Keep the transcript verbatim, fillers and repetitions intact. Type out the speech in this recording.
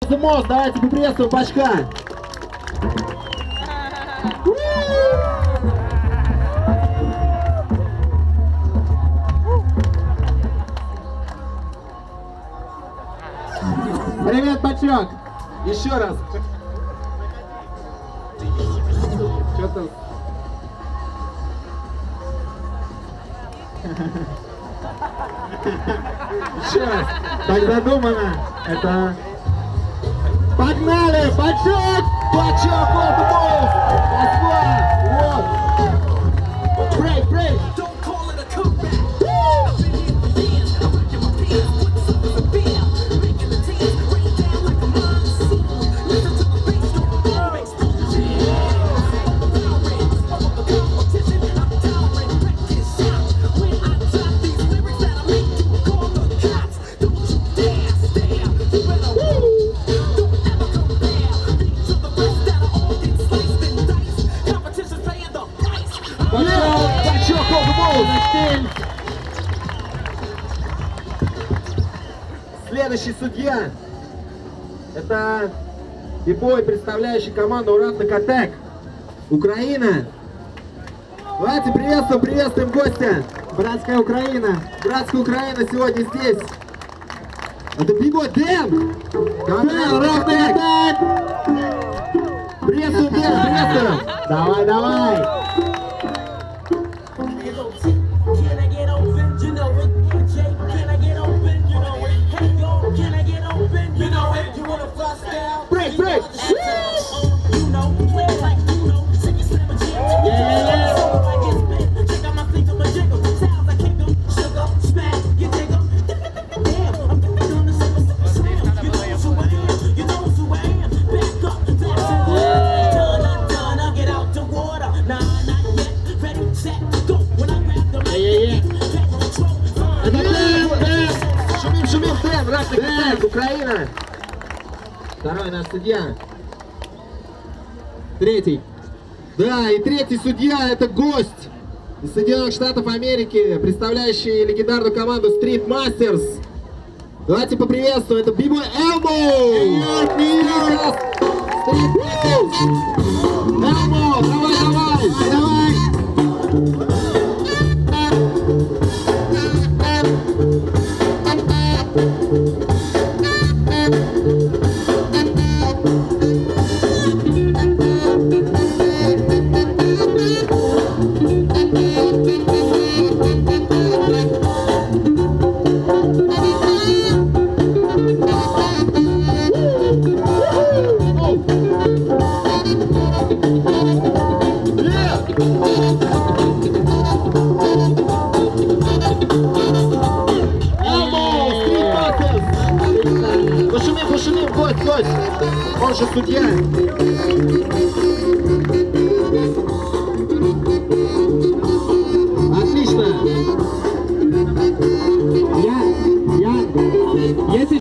Мост, давайте поприветствуем Пачка. Привет, Пачок. Еще раз. Что там? Еще раз. Так задумано. Это... Погнали! Пачок! Пачок! Вот, вот! Вот! Брейк, брейк! Следующий судья — это бибой, представляющий команду Уратный Котек, Украина. Давайте приветствуем, приветствуем гостя. Братская Украина, братская Украина сегодня здесь. Это бибой Дэн. Уратный Котек. Приветствуем, Дэн, приветствуем. Давай, давай. Break, break. Шумим, шумим, Дэн, Уратный Котек, Украина. Второй наш судья. Третий. Да, и третий судья — это гость из Соединенных Штатов Америки, представляющий легендарную команду Street Masters. Давайте поприветствуем, это бибой Elmo! Street Masters! Elmo, давай, давай, давай! Он же судья.